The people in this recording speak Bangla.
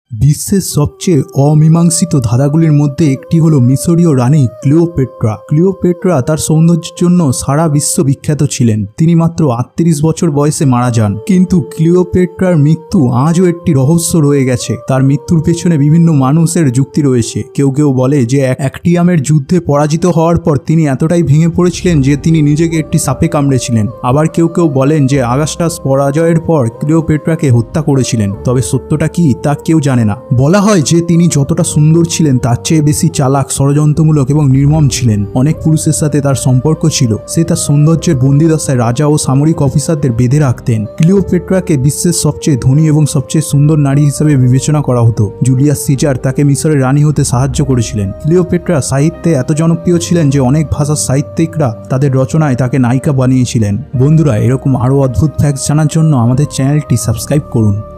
বিশ্বের সবচেয়ে অমীমাংসিত ধাঁধাগুলির মধ্যে একটি হলো মিশরীয় রানী ক্লিওপেট্রা। ক্লিওপেট্রা তার সৌন্দর্যের জন্য সারা বিশ্ব বিখ্যাত ছিলেন। তিনি মাত্র 38 বছর বয়সে মারা যান। কিন্তু ক্লিওপেট্রার মৃত্যু আজও একটি রহস্য রয়ে গেছে। তার মৃত্যুর পেছনে বিভিন্ন মানুষের যুক্তি রয়েছে। কেউ কেউ বলে যে অ্যাক্টিয়ামের যুদ্ধে পরাজিত হওয়ার পর তিনি এতটাই ভেঙে পড়েছিলেন যে তিনি নিজেকে একটি সাপে কামড়েছিলেন। আবার কেউ কেউ বলেন যে আগাস্টাস পরাজয়ের পর ক্লিওপেট্রাকে হত্যা করেছিলেন। তবে সত্যটা কি তা কেউ জানে না। বলা হয় যে তিনি যতটা সুন্দর ছিলেন তার চেয়ে বেশি চালাক, ষড়যন্ত্রমূলক এবং নির্মম ছিলেন। অনেক পুরুষের সাথে তার সম্পর্ক ছিল। সে তার সৌন্দর্যের বন্দিদশায় রাজা ও সামরিক অফিসারদের বেঁধে রাখতেন। ক্লিওপেট্রাকে বিশ্বের সবচেয়ে ধনী এবং সবচেয়ে সুন্দর নারী হিসেবে বিবেচনা করা হতো। জুলিয়াস সিজার তাকে মিশরের রানী হতে সাহায্য করেছিলেন। ক্লিওপেট্রা সাহিত্যে এত জনপ্রিয় ছিলেন যে অনেক ভাষার সাহিত্যিকরা তাদের রচনায় তাকে নায়িকা বানিয়েছিলেন। বন্ধুরা, এরকম আরও অদ্ভুত ফ্যাক্টস জানার জন্য আমাদের চ্যানেলটি সাবস্ক্রাইব করুন।